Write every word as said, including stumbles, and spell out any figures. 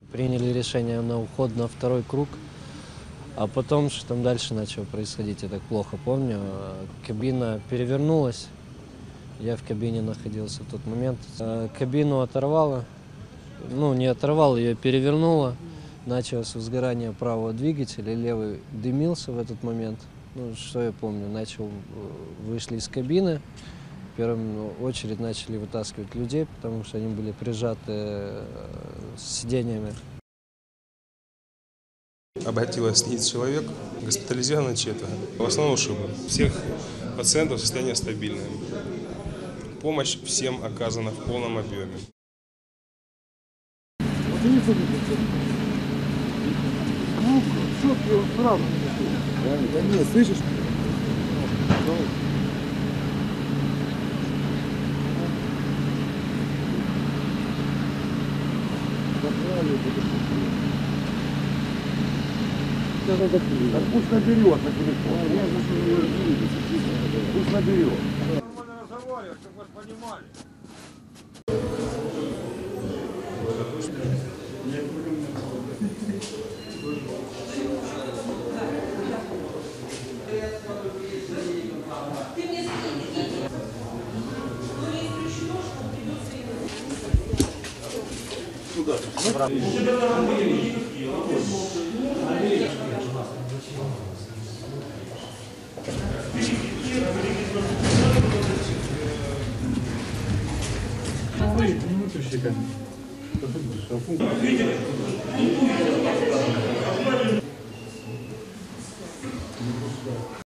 Приняли решение на уход на второй круг, а потом, что там дальше начало происходить, я так плохо помню. Кабина перевернулась, я в кабине находился в тот момент. Кабину оторвало, ну не оторвало, ее перевернуло. Началось возгорание правого двигателя, левый дымился в этот момент. Ну, что я помню, начал, вышли из кабины, в первую очередь начали вытаскивать людей, потому что они были прижаты сиденьями. Обратилось тридцать человек, госпитализировано четверо. В основном ушибы. Всех пациентов состояние стабильное. Помощь всем оказана в полном объеме. Ну, что ты сразу? Да нет, слышишь? Так пусть наберет на телефон. Пусть наберет. Нормально разговаривать, чтобы вас понимали. Куда? Не выключи камеру.